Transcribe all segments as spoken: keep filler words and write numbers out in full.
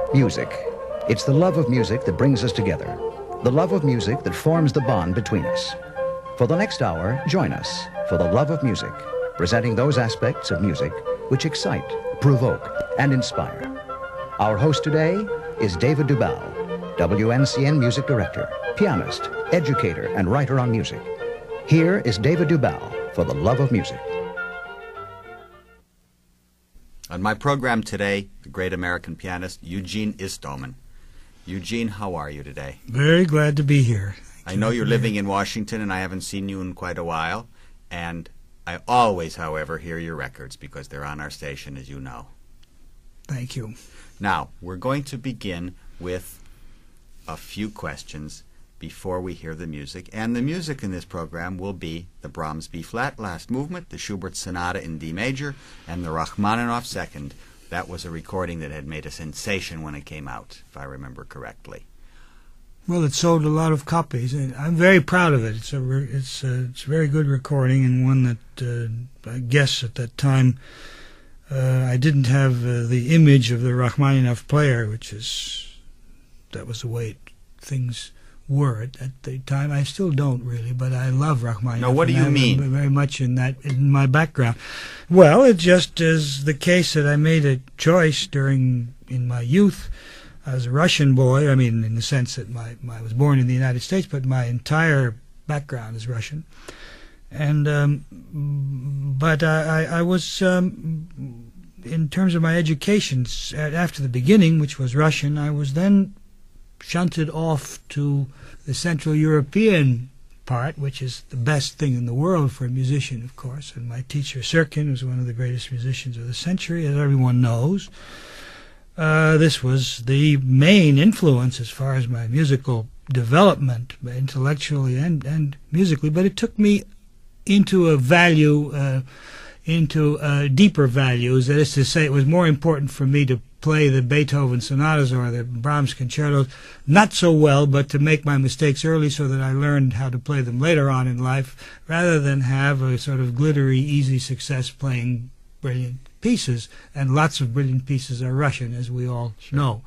Music. It's the love of music that brings us together. The love of music that forms the bond between us. For the next hour, join us for The Love of Music, presenting those aspects of music which excite, provoke, and inspire. Our host today is David Dubal, W N C N music director, pianist, educator, and writer on music. Here is David Dubal for The Love of Music. On my program today, the great American pianist Eugene Istomin. Eugene, how are you today? Very glad to be here. I know you're living in Washington, and I haven't seen you in quite a while. And I always, however, hear your records because they're on our station, as you know. Thank you. Now, we're going to begin with a few questions before we hear the music. And the music in this program will be the Brahms B-flat Last Movement, the Schubert Sonata in D major, and the Rachmaninoff Second. That was a recording that had made a sensation when it came out, if I remember correctly. Well, it sold a lot of copies, and I'm very proud of it. It's a it's a, it's a very good recording, and one that uh, I guess at that time uh, I didn't have uh, the image of the Rachmaninoff player, which is that was the way things were at, at the time. I still don't really, but I love Rachmaninoff. Now, what do you mean? Very much in that in my background. Well, it just is the case that I made a choice during in my youth. I was a Russian boy. I mean, in the sense that my, my I was born in the United States, but my entire background is Russian. And um, but I, I was um, in terms of my education after the beginning, which was Russian, I was then shunted off to the Central European part, which is the best thing in the world for a musician, of course. And my teacher, Sirkin, was one of the greatest musicians of the century, as everyone knows. Uh, this was the main influence as far as my musical development, intellectually and, and musically. But it took me into a value, uh, into uh, deeper values. That is to say, it was more important for me to play the Beethoven sonatas or the Brahms concertos, not so well, but to make my mistakes early so that I learned how to play them later on in life, rather than have a sort of glittery, easy success playing brilliant pieces. And lots of brilliant pieces are Russian, as we all sure. know.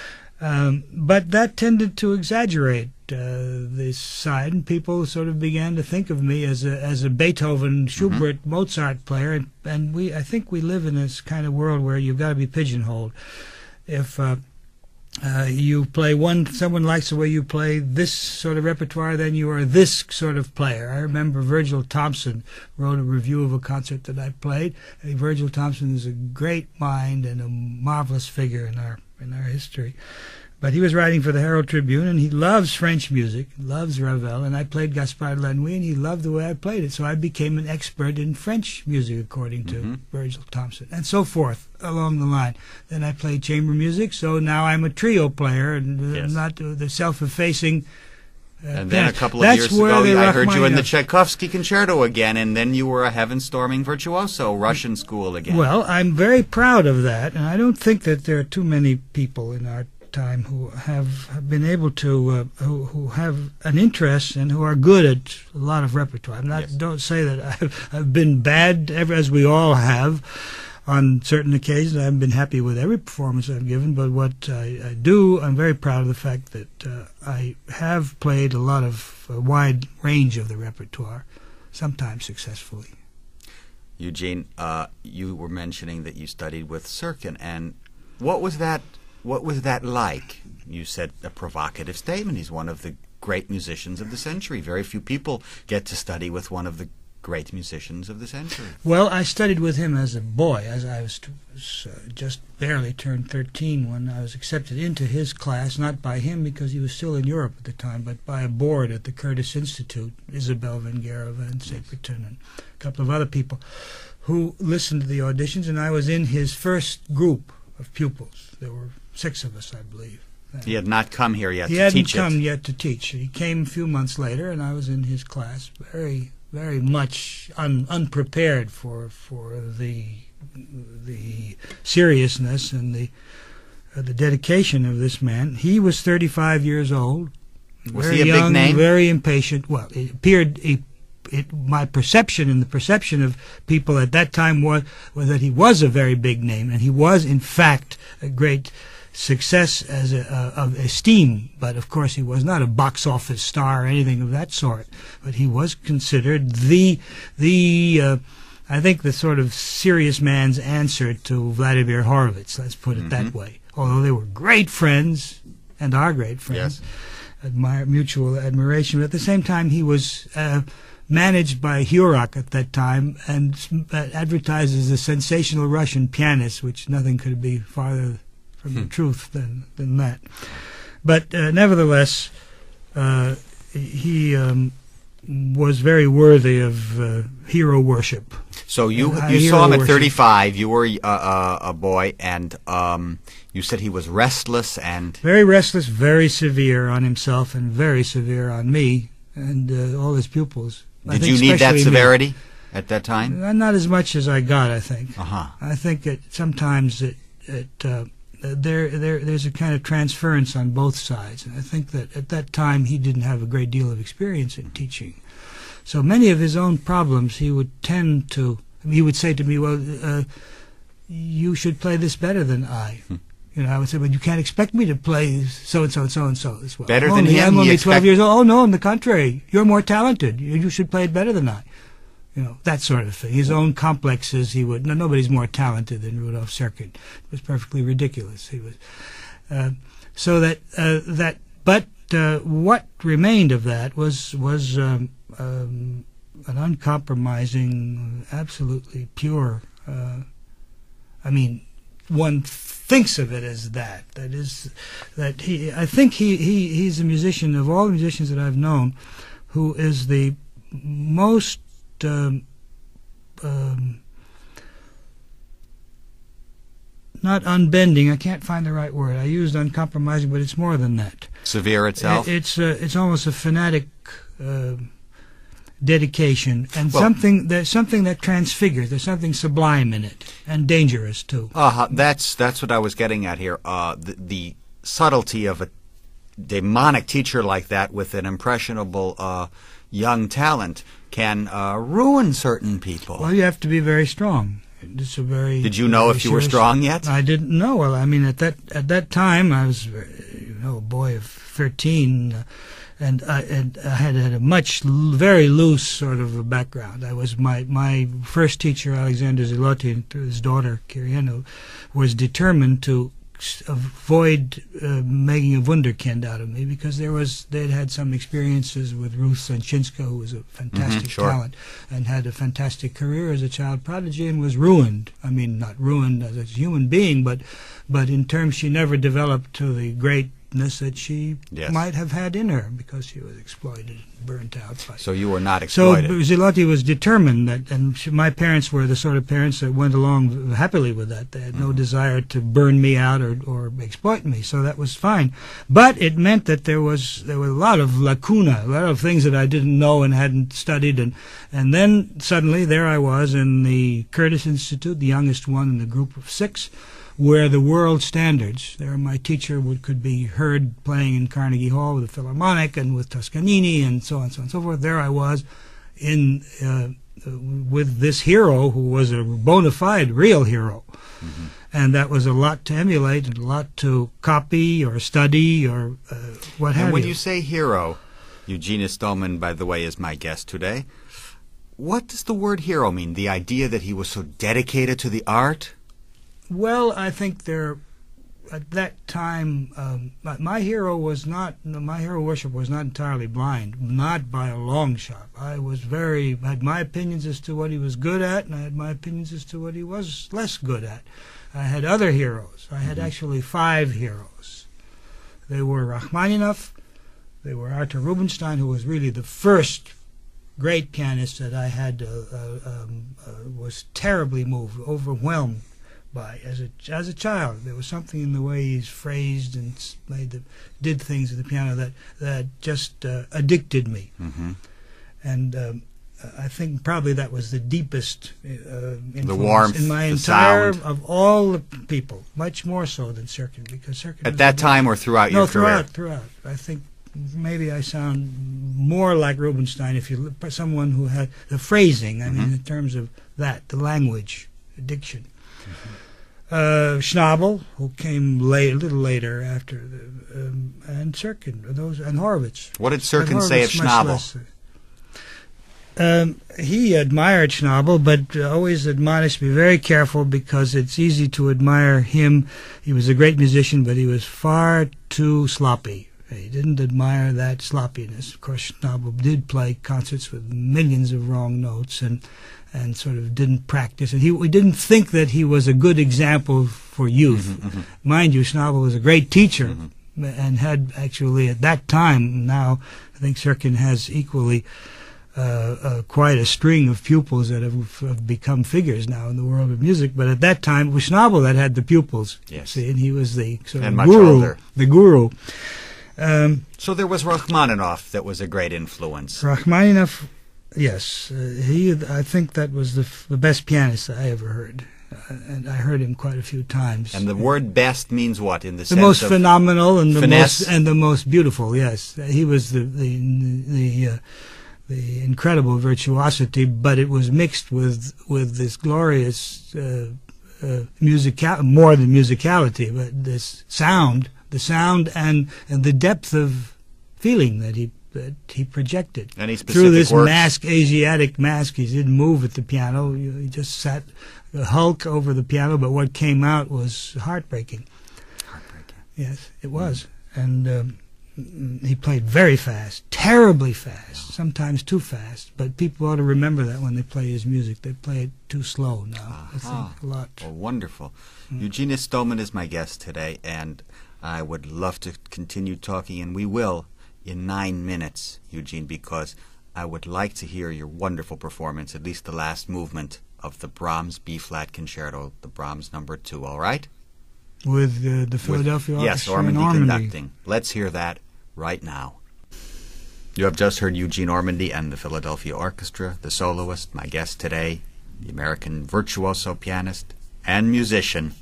Um, but that tended to exaggerate uh, this side, and people sort of began to think of me as a as a Beethoven, Schubert, mm-hmm. Mozart player, and, and we I think we live in this kind of world where you've got to be pigeonholed. If uh, uh, you play one, someone likes the way you play this sort of repertoire, then you are this sort of player. I remember Virgil Thompson wrote a review of a concert that I played. And Virgil Thompson is a great mind and a marvelous figure in our in our history. But he was writing for the Herald Tribune, and he loves French music, loves Ravel, and I played Gaspard de la Nuit, and he loved the way I played it. So I became an expert in French music, according to mm-hmm. Virgil Thompson, and so forth along the line. Then I played chamber music, so now I'm a trio player, and uh, yes. not uh, the self-effacing. Uh, and then a couple of That's years ago, the I heard you in the Tchaikovsky Concerto again, and then you were a heaven-storming virtuoso, Russian school again. Well, I'm very proud of that, and I don't think that there are too many people in our time who have, have been able to, uh, who, who have an interest and who are good at a lot of repertoire. I'm not, yes. Don't say that I've, I've been bad, as we all have. On certain occasions, I haven't been happy with every performance I've given, but what I, I do, I'm very proud of the fact that uh, I have played a lot of a wide range of the repertoire, sometimes successfully. Eugene, uh, you were mentioning that you studied with Sirkin, and what was that? What was that like? You said a provocative statement. He's one of the great musicians of the century. Very few people get to study with one of the great musicians of the century. Well, I studied with him as a boy, as I was, was uh, just barely turned thirteen when I was accepted into his class, not by him because he was still in Europe at the time, but by a board at the Curtis Institute, Isabel Vengerova and Secreton and a couple of other people who listened to the auditions, and I was in his first group of pupils. There were six of us, I believe. He had not come here yet he to teach He hadn't come it. yet to teach. He came a few months later, and I was in his class, very, very much un, unprepared for for the the seriousness and the uh, the dedication of this man. He was thirty-five years old. Was very he a young, big name? Very impatient. Well, it appeared. He, It, my perception and the perception of people at that time was, was that he was a very big name, and he was, in fact, a great success as a, uh, of esteem, but of course he was not a box office star or anything of that sort. But he was considered the the uh, I think the sort of serious man's answer to Vladimir Horowitz. Let's put it Mm-hmm. that way. Although they were great friends and are great friends, Yes. admire mutual admiration. But at the same time, he was uh, managed by Hurok at that time and uh, advertised as a sensational Russian pianist, which nothing could be farther from the truth than, than that. But uh, nevertheless, uh, he um, was very worthy of uh, hero worship. So you Uh, you hero saw him at worship. thirty-five. You were uh, uh, a boy, and um, you said he was restless and Very restless, very severe on himself, and very severe on me and uh, all his pupils. I Did think you need that especially me. severity at that time? Uh, Not as much as I got, I think. Uh-huh. I think that sometimes it, it uh, there, there, there's a kind of transference on both sides. And I think that at that time he didn't have a great deal of experience in teaching. So many of his own problems he would tend to, he would say to me, well, uh, you should play this better than I. Hmm. You know, I would say, but you can't expect me to play so-and-so and so-and-so as well. Better I'm than only, him? I'm He only expect- twelve years old. Oh, no, on the contrary. You're more talented. You, you should play it better than I. You know, that sort of thing. His own complexes, he would, no, nobody's more talented than Rudolf Serkin. It was perfectly ridiculous. He was, uh, so that, uh, that, but, uh, what remained of that was, was, um, um, an uncompromising, absolutely pure, uh, I mean, one thinks of it as that. That is, that he, I think he, he, he's a musician, of all the musicians that I've known, who is the most Um, um, not unbending. I can't find the right word. I used uncompromising, but it's more than that. Severe itself? It, it's uh, it's almost a fanatic uh, dedication, and Well- something there's something that transfigures. There's something sublime in it, and dangerous too. Uh, that's that's what I was getting at here. Uh, the, the subtlety of a demonic teacher like that with an impressionable uh, young talent can uh, ruin certain people. Well, you have to be very strong. It's a very. Did you know very if you were serious- strong yet? I didn't know. Well, I mean, at that at that time, I was, uh, you know, a boy of thirteen, uh, and I and I had had a much l- very loose sort of a background. I was my my first teacher, Alexander Zilotti, and his daughter Kirieno, was determined to s- avoid uh, making a wunderkind out of me because there was they'd had some experiences with Ruth Sanchinska, who was a fantastic sure. talent and had a fantastic career as a child prodigy and was ruined. I mean, not ruined as a human being, but but in terms she never developed to the greatness that she Yes. might have had in her because she was exploited and burnt out by So you were not so exploited. Zilotti was determined that, and she, my parents were the sort of parents that went along happily with that. They had no desire to burn me out or, or exploit me, so that was fine. But it meant that there was there were a lot of lacuna, a lot of things that I didn't know and hadn't studied, and and then suddenly there I was in the Curtis Institute, the youngest one in the group of six, where the world standards, there my teacher would, could be heard playing in Carnegie Hall with the Philharmonic and with Toscanini and so on and so on and so forth. There I was in uh, with this hero who was a bona fide real hero. Mm-hmm. And that was a lot to emulate and a lot to copy or study or uh, what have And when you. you say hero, Eugene Istomin, by the way, is my guest today. What does the word hero mean? The idea that he was so dedicated to the art? Well, I think there, at that time, um, my, my hero was not, my hero worship was not entirely blind, not by a long shot. I was very, had my opinions as to what he was good at, and I had my opinions as to what he was less good at. I had other heroes. I had Mhm. actually five heroes. They were Rachmaninoff, they were Arthur Rubinstein, who was really the first great pianist that I had, uh, uh, um, uh, was terribly moved, overwhelmed by as a as a child. There was something in the way he's phrased and s- made the did things at the piano that that just uh, addicted me. Mm-hmm. And um, I think probably that was the deepest uh, influence warmth, in my the entire sound. of all the people, much more so than Serkin, because Serkin At was that a- time or throughout no your throughout career? throughout. I think maybe I sound more like Rubinstein if you look at someone who had the phrasing. I mean, Mhm. in terms of that, the language, the diction. Uh, Schnabel, who came late, a little later after, the, um, and Sirkin, those, and Horowitz. What did Sirkin But say of Horowitz much Schnabel? less. Um, he admired Schnabel, but always admonished me, very careful, because it's easy to admire him. He was a great musician, but he was far too sloppy. He didn't admire that sloppiness. Of course, Schnabel did play concerts with millions of wrong notes, and and sort of didn't practice. And he, we didn't think that he was a good example for youth. Mm-hmm, mm-hmm. Mind you, Schnabel was a great teacher, Mm-hmm. and had actually at that time, now I think Sirkin has equally uh, uh, quite a string of pupils that have, have become figures now in the world of music. But at that time, it was Schnabel that had the pupils. Yes. See, and he was the sort And of much guru, older. the guru. Um, So there was Rachmaninoff that was a great influence. Rachmaninoff, yes, uh, he. I think that was the f- the best pianist I ever heard, uh, and I heard him quite a few times. And the word best means what in the, the sense most of phenomenal and the finesse? most and the most beautiful. Yes, he was the the the, uh, the incredible virtuosity, but it was mixed with with this glorious uh, uh, musical, more than musicality, but this sound, the sound and and the depth of feeling that he that he projected. Any specific Through this works? mask, Asiatic mask, he didn't move at the piano. He just sat a hulk over the piano, but what came out was heartbreaking. Heartbreaking. Yes, it was. And um, he played very fast, terribly fast, sometimes too fast. But people ought to remember that when they play his music. They play it too slow now, I Aha. think, a lot. Well, wonderful. Eugene Istomin is my guest today, and I would love to continue talking, and we will in nine minutes, Eugene, because I would like to hear your wonderful performance, at least the last movement of the Brahms B-flat Concerto, the Brahms number two, all right? With uh, the Philadelphia With, yes, Orchestra and Ormandy Ormandy. conducting. Let's hear that right now. You have just heard Eugene Ormandy and the Philadelphia Orchestra, the soloist, my guest today, the American virtuoso pianist and musician,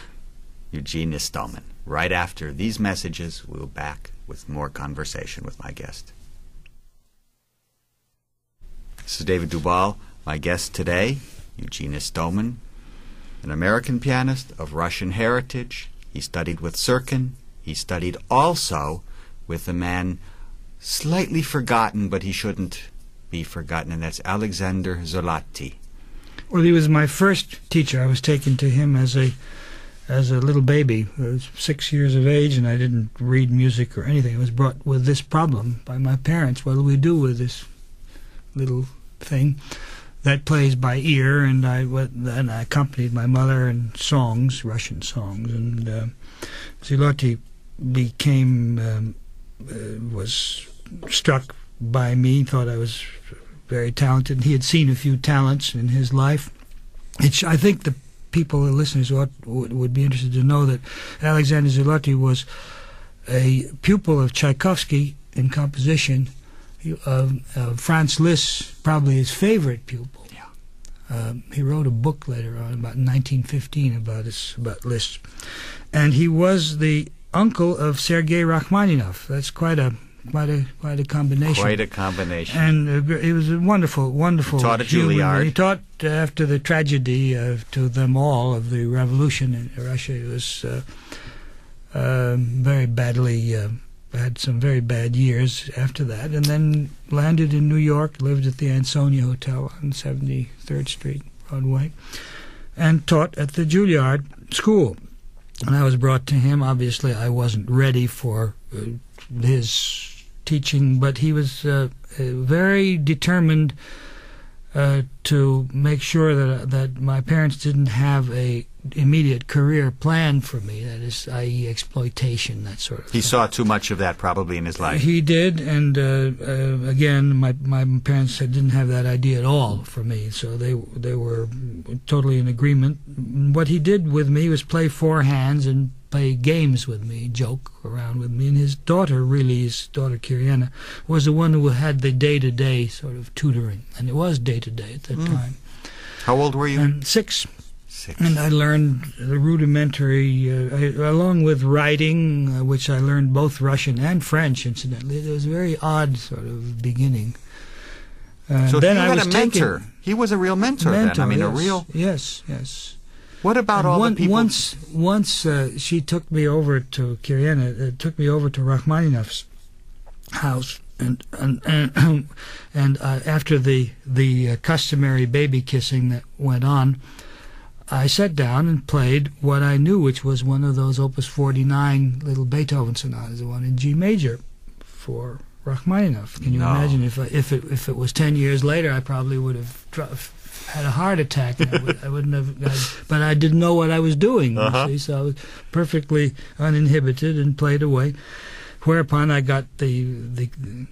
Eugene Istomin. Right after these messages, we'll be back with more conversation with my guest. This is David Dubal. My guest today, Eugene Istomin, an American pianist of Russian heritage. He studied with Sirkin. He studied also with a man slightly forgotten, but he shouldn't be forgotten, and that's Alexander Zoloty. Well, he was my first teacher. I was taken to him as a as a little baby. I was six years of age, and I didn't read music or anything. I was brought with this problem by my parents. What do we do with this little thing that plays by ear? And I and I accompanied my mother in songs, Russian songs. And uh, Zoloty became um, uh, was struck by me. Thought I was very talented. He had seen a few talents in his life. It's, I think the people, the listeners, ought, would, would be interested to know that Alexander Zoloty was a pupil of Tchaikovsky in composition. He, uh, uh, Franz Liszt, probably his favorite pupil. Yeah. Um, he wrote a book later on, about nineteen fifteen, about his, about Liszt. And he was the uncle of Sergei Rachmaninoff. That's quite a quite a quite a combination. Quite a combination. And uh, it was a wonderful, wonderful. He taught at human. Juilliard. He taught uh, after the tragedy uh, to them all of the revolution in Russia. He was uh, uh, very badly uh, had some very bad years after that, and then landed in New York. Lived at the Ansonia Hotel on seventy-third Street, Broadway, and taught at the Juilliard School. And I was brought to him. Obviously, I wasn't ready for uh, his teaching, but he was uh, uh, very determined uh, to make sure that that my parents didn't have a immediate career plan for me. That is, that is, exploitation, that sort of He thing. saw too much of that probably in his life. He did, and uh, uh, again, my my parents didn't have that idea at all for me, so they they were totally in agreement. What he did with me was play four hands and play games with me, joke around with me. And his daughter, really, his daughter Kiriana, was the one who had the day-to-day sort of tutoring, and it was day-to-day at that Mm. time. How old were you? And six. Six. And I learned the rudimentary, uh, I, along with writing, uh, which I learned both Russian and French, incidentally. It was a very odd sort of beginning. Uh, so then he I had was a mentor. taken, He was a real mentor, mentor then. I mean, yes, a real... Yes, yes. What about And all one, the people? Once, once uh, she took me over to Kiriana, uh, took me over to Rachmaninoff's house, and and and, and uh, after the the uh, customary baby kissing that went on, I sat down and played what I knew, which was one of those Opus forty-nine little Beethoven sonatas, the one in G major, for Rachmaninoff. Can you No. imagine if I, if it if it was ten years later, I probably would have dro- had a heart attack. And I, would, I wouldn't have. I, but I didn't know what I was doing. Uh-huh. You see, so I was perfectly uninhibited and played away. Whereupon I got the the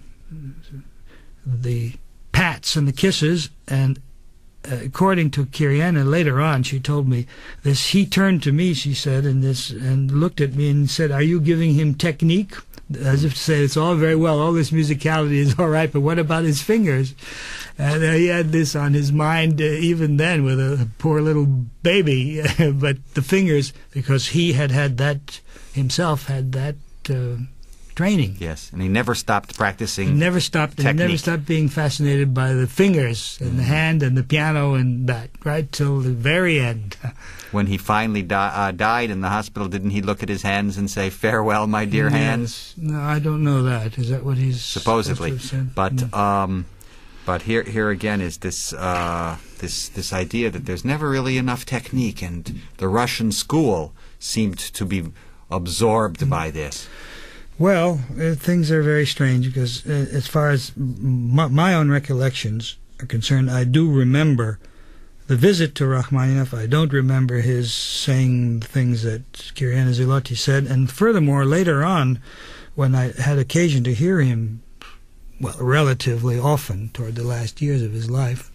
the pats and the kisses, and uh, according to Kiriana later on, she told me this. He turned to me, she said, and this and looked at me and said, "Are you giving him technique?" As if to say, it's all very well, all this musicality is all right, but what about his fingers? And uh, he had this on his mind uh, even then with a poor little baby. But the fingers, because he had had that himself, had that uh, training. Yes, and he never stopped practicing. He never stopped. He never technique. stopped being fascinated by the fingers and Mm-hmm. the hand and the piano and that, right till the very end. When he finally di- uh, died in the hospital, didn't he look at his hands and say, "Farewell, my dear hands"? Yes. No, I don't know that. Is that what he's Supposedly, supposed to have said? but No. um, but here here again is this uh, this this idea that there's never really enough technique, and the Russian school seemed to be absorbed by this. Well, uh, things are very strange because uh, as far as m- my own recollections are concerned, I do remember the visit to Rachmaninoff. I don't remember his saying things that Kiriana Zilotti said. And furthermore, later on, when I had occasion to hear him, well, relatively often toward the last years of his life,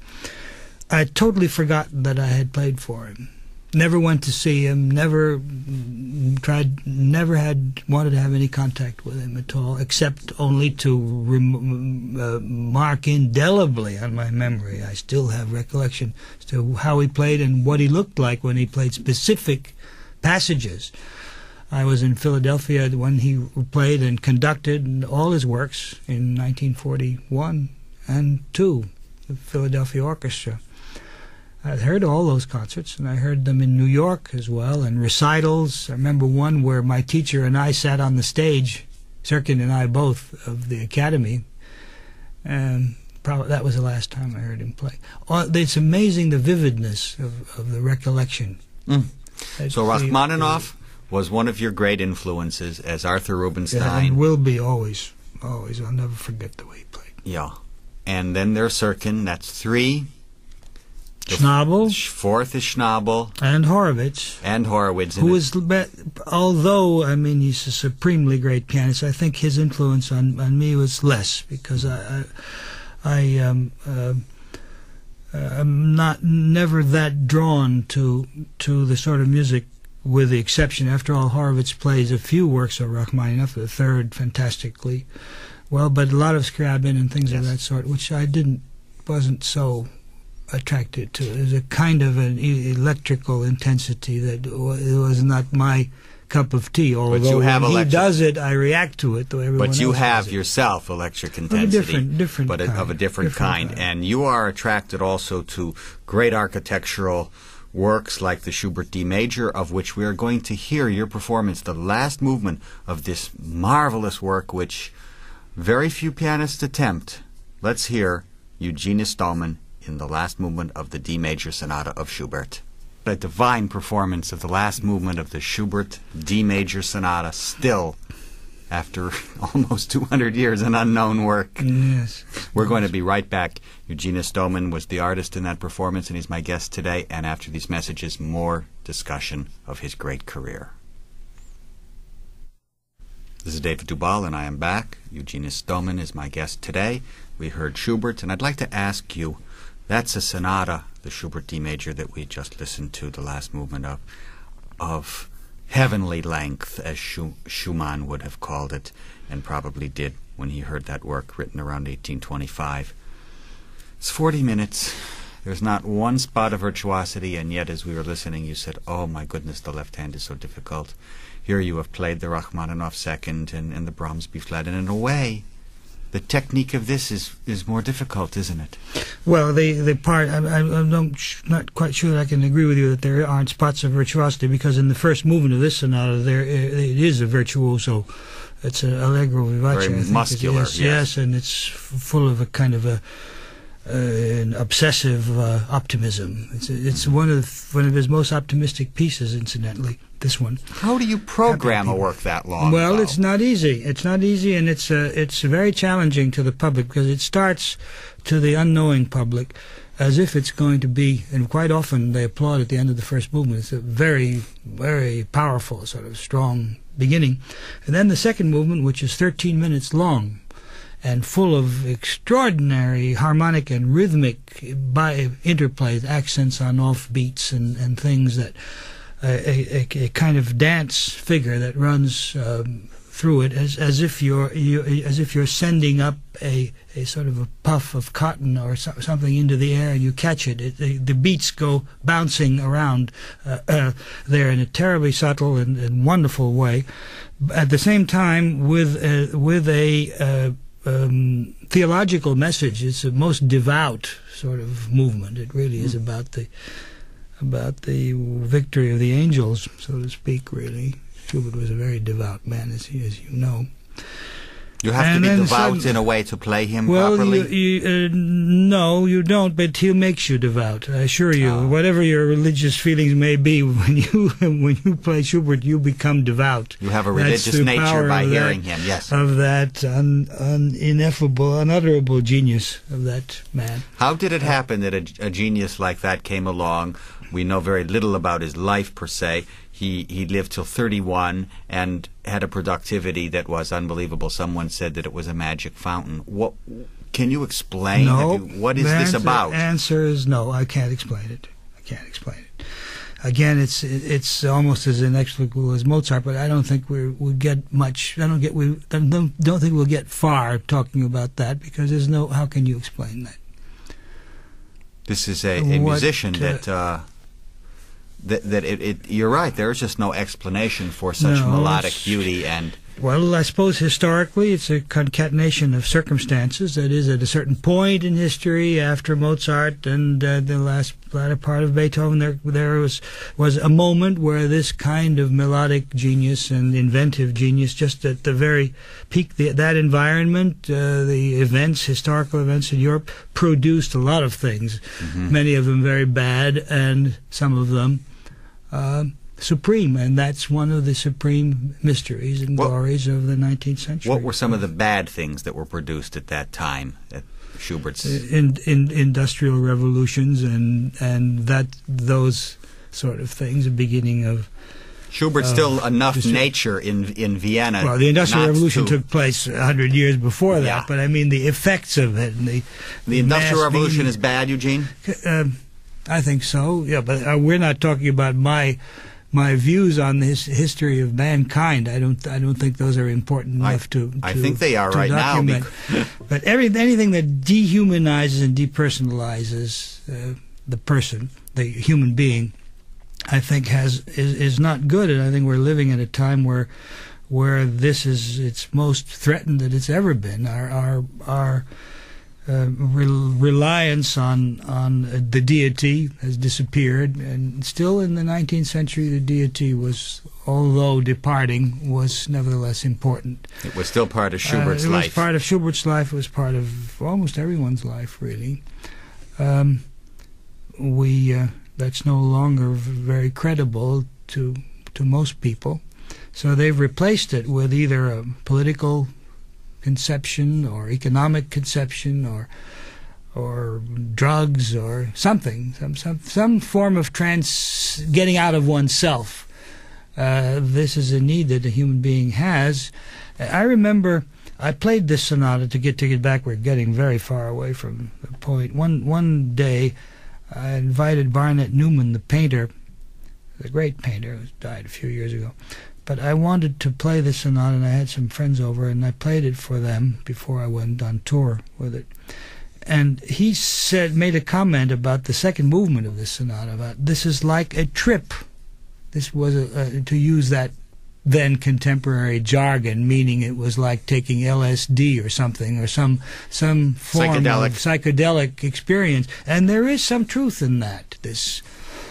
I had totally forgotten that I had played for him. Never went to see him, never tried, never had wanted to have any contact with him at all, except only to rem- uh, mark indelibly on my memory. I still have recollection as to how he played and what he looked like when he played specific passages. I was in Philadelphia when he played and conducted all his works in nineteen forty-one and two, the Philadelphia Orchestra. I heard all those concerts, and I heard them in New York as well, and recitals. I remember one where my teacher and I sat on the stage, Sirkin and I both, of the Academy, and probably that was the last time I heard him play. Oh, it's amazing the vividness of, of the recollection. Mm. That's So the- Rachmaninoff was one of your great influences, as Arthur Yeah, Rubinstein. and will be always, always. I'll never forget the way he played. Yeah. And then there's Sirkin, that's three. The Schnabel f- Fourth is Schnabel and Horowitz, and Horowitz. who And is, be- although, I mean, he's a supremely great pianist, I think his influence on, on me was less, because I, I, I um, uh, I'm not, never that drawn to, to the sort of music, with the exception, after all, Horowitz plays a few works of Rachmaninoff, the third fantastically well, but a lot of Scriabin and things Yes. of that sort, which I didn't, wasn't so attracted to. There's a kind of an e- electrical intensity that wa- it was not my cup of tea. Although you have when he electric- does it, I react to it. Though everyone But you else have does it. yourself electric Of a intensity, different, different but kind. of a different, kind. kind. And you are attracted also to great architectural works like the Schubert D Major, of which we are going to hear your performance, the last movement of this marvelous work, which very few pianists attempt. Let's hear Eugene Istomin in the last movement of the D Major Sonata of Schubert. A divine performance of the last movement of the Schubert D Major Sonata, still, after almost two hundred years, an unknown work. Yes. We're going to be right back. Eugene Istomin was the artist in that performance, and he's my guest today. And after these messages, more discussion of his great career. This is David Dubal, and I am back. Eugene Istomin is my guest today. We heard Schubert, and I'd like to ask you, that's a sonata, the Schubert D Major that we just listened to, the last movement of, of heavenly length, as Schu- Schumann would have called it, and probably did when he heard that work written around eighteen twenty-five. It's forty minutes. There's not one spot of virtuosity, and yet as we were listening, you said, oh my goodness, the left hand is so difficult. Here you have played the Rachmaninoff second and, and the Brahms B-flat, and in a way, the technique of this is, is more difficult, isn't it? Well, the the part, I, I, I'm not, not quite sure that I can agree with you that there aren't spots of virtuosity, because in the first movement of this sonata, there it is a virtuoso. It's an allegro vivace. Very I think muscular, it is. yes. Yes, and it's f- full of a kind of a uh, an obsessive uh, optimism. It's it's one of one of his most optimistic pieces, incidentally. This one. How do you program a work that long? Well, though? it's not easy. It's not easy, and it's uh, it's very challenging to the public, because it starts to the unknowing public as if it's going to be, and quite often they applaud at the end of the first movement. It's a very, very powerful, sort of strong beginning. And then the second movement, which is thirteen minutes long and full of extraordinary harmonic and rhythmic by interplays, accents on offbeats and, and things that a, a, a kind of dance figure that runs um, through it, as as if you're you, as if you're sending up a, a sort of a puff of cotton or so, something into the air, and you catch it. it the, the beats go bouncing around uh, uh, there in a terribly subtle and, and wonderful way. At the same time, with a, with a uh, um, theological message. It's a most devout sort of movement. It really is about the about the victory of the angels, so to speak, really. Schubert was a very devout man, as, he, as you know. You have and to be some, devout in a way to play him well, properly? Well, you, you, uh, no, you don't, but he makes you devout, I assure you. Oh. Whatever your religious feelings may be, when you when you play Schubert, you become devout. You have a religious nature by hearing him, yes. Of that un, un, ineffable, unutterable genius of that man. How did it happen that a, a genius like that came along? We know very little about his life, per se. He he lived till thirty-one and had a productivity that was unbelievable. Someone said that it was a magic fountain. What can you explain? No. Have you, what is this about? The answer is no. I can't explain it. I can't explain it. Again, it's it's almost as inexplicable as Mozart, but I don't think we we get much. I don't get we don't don't think we'll get far talking about that, because there's no. How can you explain that? This is a, a What, musician uh, that. Uh, That, that it, it, you're right. There is just no explanation for such No, melodic it's- beauty, and Well, I suppose historically it's a concatenation of circumstances. That is, at a certain point in history, after Mozart and uh, the last latter part of Beethoven, there there was was a moment where this kind of melodic genius and inventive genius, just at the very peak, the, that environment, uh, the events, historical events in Europe, produced a lot of things. Mhm. Many of them very bad, and some of them Uh, supreme, and that's one of the supreme mysteries and What- glories of the nineteenth century. what were some of the bad things that were produced at that time at Schubert's? in, in industrial revolutions and and that those sort of things, the beginning of Schubert uh, still enough just- nature in in Vienna. well, the industrial not revolution to- took place a hundred years before that, Yeah. but I mean the effects of it and the The Industrial mass Revolution being- is bad, Eugene? Um, I think so. Yeah, but uh, we're not talking about my my views on this history of mankind. I don't. I don't think those are important I- enough to. I to- think they are to right now, document. But every anything that dehumanizes and depersonalizes uh, the person, the human being, I think has is is not good. And I think we're living at a time where where this is it's most threatened that it's ever been. Our our our. Uh, rel reliance on on uh, the deity has disappeared, and still in the nineteenth century the deity was, although departing, was nevertheless important. It was still part of Schubert's uh, it life. was part of Schubert's life. It was part of almost everyone's life, really. Um, we uh, that's no longer very credible to to most people, so they've replaced it with either a political conception or economic conception or or drugs or something, some some some form of trans getting out of oneself. Uh, this is a need that a human being has. I remember I played this sonata to get to get back. We're getting very far away from the point. One one day, I invited Barnett Newman, the painter, the great painter who died a few years ago. But I wanted to play this sonata, and I had some friends over, and I played it for them before I went on tour with it. And he said, made a comment about the second movement of this sonata, about this is like a trip. This was, a, a, to use that then contemporary jargon, meaning it was like taking L S D or something, or some some form Psychedelic. of psychedelic experience. And there is some truth in that, this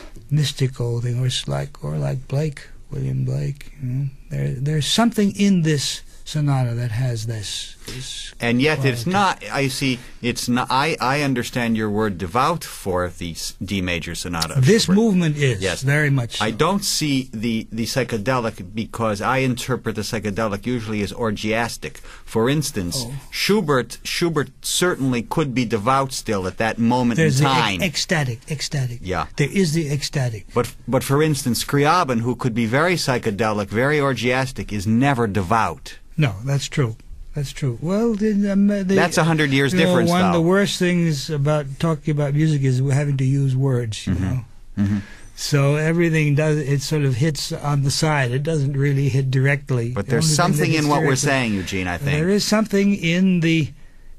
mystical thing, or it's like, or like Blake, William Blake. You know, there there's something in this sonata that has this. this and yet quality. It's not, I see, it's not, I, I understand your word devout for the s- D major sonata of This Schubert. movement is, Yes. very much so. I don't see the, the psychedelic, because I interpret the psychedelic usually as orgiastic. For instance, Oh. Schubert Schubert certainly could be devout still at that moment There's in the time. ec- ecstatic, ecstatic. Yeah. There is the ecstatic. But but for instance, Scriabin, who could be very psychedelic, very orgiastic, is never devout. No, that's true. That's true. Well, the, um, the, That's a hundred years you know, difference, one of though. the worst things about talking about music is having to use words. You know, Mhm. so everything does it sort of hits on the side. It doesn't really hit directly. But The there's only thing something that hits in what we're directly- saying, Eugene, I think. There is something in the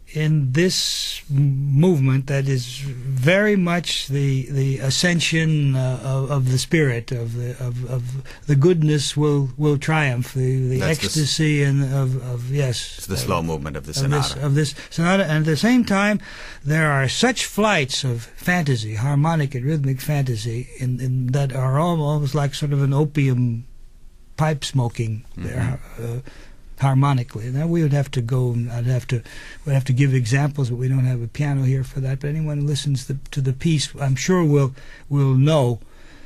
in this m- movement that is very much the the ascension uh, of, of the spirit of the of, of the goodness will will triumph, the the That's the s- ecstasy and of of yes It's the uh, slow movement of the of sonata. this, of this sonata, and at the same time, there are such flights of fantasy, harmonic and rhythmic fantasy, in, in that are almost like sort of an opium pipe smoking there, uh, harmonically. Now we would have to go. I'd have to. We'd have to give examples, but we don't have a piano here for that. But anyone who listens to, to the piece, I'm sure will will know,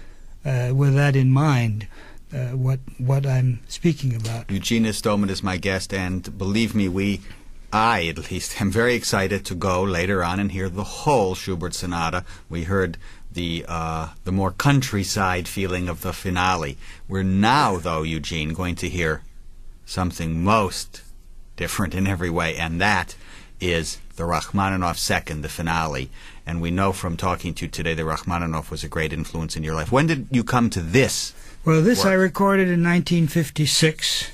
uh, with that in mind, uh, what what I'm speaking about. Eugene Istomin is my guest, and believe me, we, I at least, am very excited to go later on and hear the whole Schubert sonata. We heard the uh, the more countryside feeling of the finale. We're now, though, Eugene, going to hear something most different in every way, and that is the Rachmaninoff second, the finale. And we know from talking to you today that Rachmaninoff was a great influence in your life. When did you come to this? Well, this work? I recorded in nineteen fifty-six.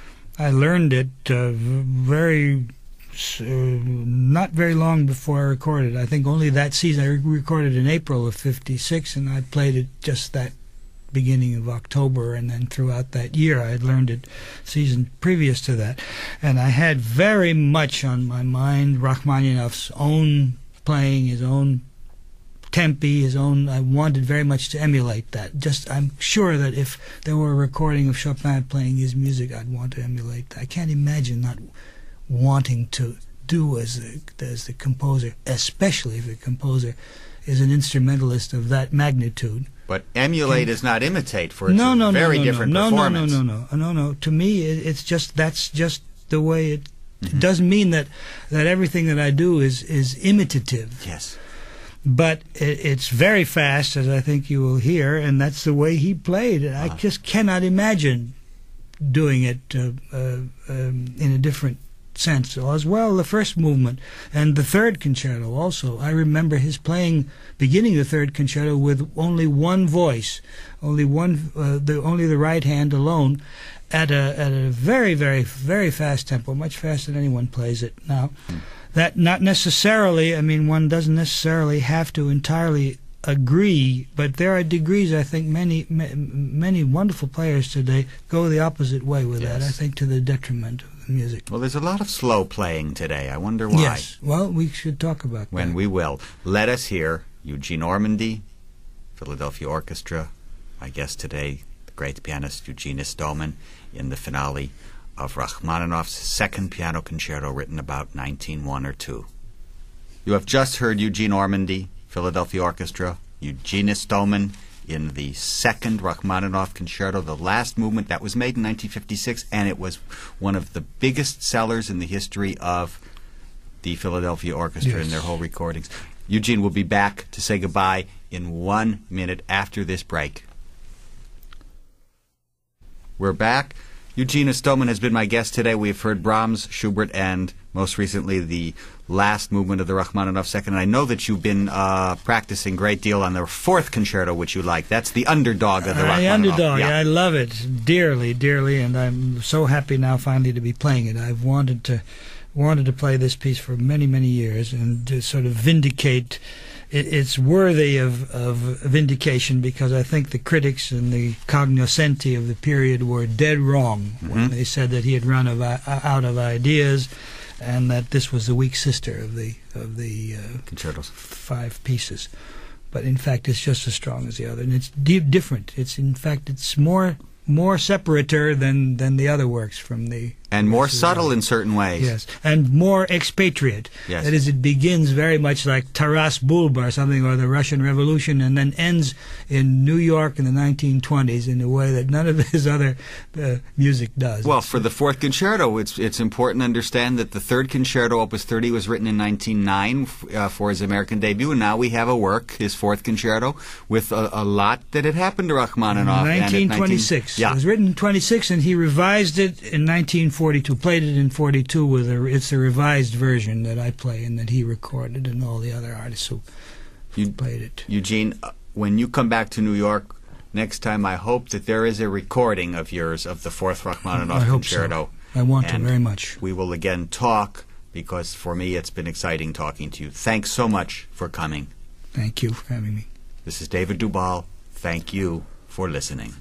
I learned it uh, v- very, uh, not very long before I recorded. I think only that season. I re- recorded in April of fifty-six, and I played it just that beginning of October, and then throughout that year I had learned it season previous to that. And I had very much on my mind Rachmaninoff's own playing, his own tempi, his own. I wanted very much to emulate that. Just, I'm sure that if there were a recording of Chopin playing his music, I'd want to emulate that. I can't imagine not wanting to do as the, as the composer, especially if the composer is an instrumentalist of that magnitude. But emulate is not imitate, for it's No, a no, no, very no, different no, no, no, performance. no, no, no, no, no. To me, it, it's just that's just the way it. Mhm. It doesn't mean that that everything that I do is is imitative. Yes. But it, it's very fast, as I think you will hear, and that's the way he played. I Uh-huh. just cannot imagine doing it uh, uh, um, in a different sense. As well, the first movement and the third concerto also. I remember his playing, beginning the third concerto with only one voice, only one, uh, the only the right hand alone, at a at a very very very fast tempo, much faster than anyone plays it now. Mm. That not necessarily. I mean, one doesn't necessarily have to entirely agree, but there are degrees. I think many ma many wonderful players today go the opposite way with that. Yes. I think to the detriment of the music. Well, there's a lot of slow playing today. I wonder why. Yes. Well, we should talk about When that. we will. Let us hear Eugene Ormandy, Philadelphia Orchestra. My guest today, the great pianist Eugene Istomin, in the finale of Rachmaninoff's second piano concerto, written about nineteen oh one or two. You have just heard Eugene Ormandy, Philadelphia Orchestra, Eugene Istomin in the second Rachmaninoff concerto, the last movement that was made in nineteen fifty-six, and it was one of the biggest sellers in the history of the Philadelphia Orchestra Yes. in their whole recordings. Eugene will be back to say goodbye in one minute after this break. We're back. Eugene Istomin has been my guest today. We've heard Brahms, Schubert, and most recently the last movement of the Rachmaninoff second. And I know that you've been uh, practicing a great deal on the fourth concerto, which you like. That's the underdog of the Uh, Rachmaninoff. underdog. Yeah. I love it dearly, dearly, and I'm so happy now finally to be playing it. I've wanted to wanted to play this piece for many, many years and to sort of vindicate it, it's worthy of, of vindication, because I think the critics and the cognoscenti of the period were dead wrong mm-hmm. when they said that he had run of, uh, out of ideas, and that this was the weak sister of the of the uh, concertos, five pieces. But in fact, it's just as strong as the other, and it's di- different. It's in fact, it's more more separator than than the other works from the. And more subtle in certain ways. Yes, and more expatriate. Yes. That is, it begins very much like Taras Bulba or something, or the Russian Revolution, and then ends in New York in the nineteen twenties in a way that none of his other uh, music does. Well, it's, for the fourth concerto, it's it's important to understand that the third concerto, Opus thirty, was written in nineteen oh nine uh, for his American debut, and now we have a work, his fourth concerto, with a, a lot that had happened to Rachmaninoff. nineteen twenty-six. Yeah. It was written in twenty-six, and he revised it in nineteen forty-two. Played it in forty-two with a. It's a revised version that I play and that he recorded, and all the other artists who you, played it. Eugene, uh, when you come back to New York next time, I hope that there is a recording of yours of the fourth Rachmaninoff I hope concerto. So. I want and to very much. We will again talk, because for me it's been exciting talking to you. Thanks so much for coming. Thank you for having me. This is David Dubal. Thank you for listening.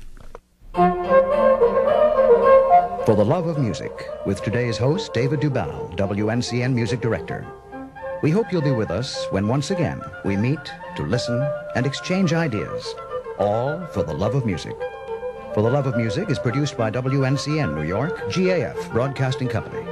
For the Love of Music, with today's host, David Dubal, W N C N Music Director. We hope you'll be with us when once again we meet to listen and exchange ideas, all for the love of music. For the Love of Music is produced by W N C N New York, G A F Broadcasting Company.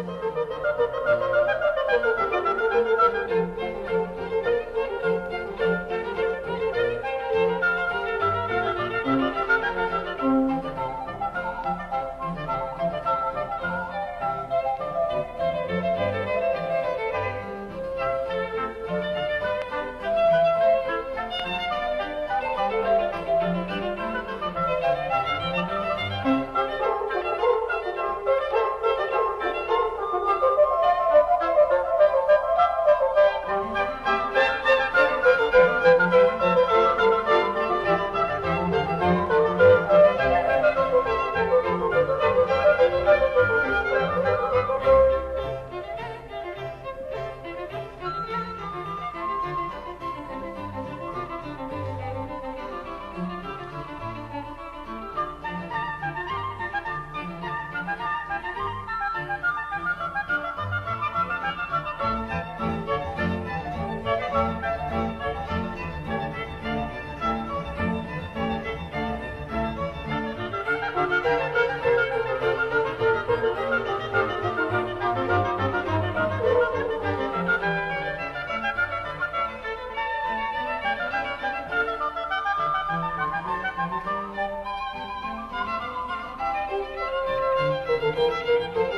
Thank you.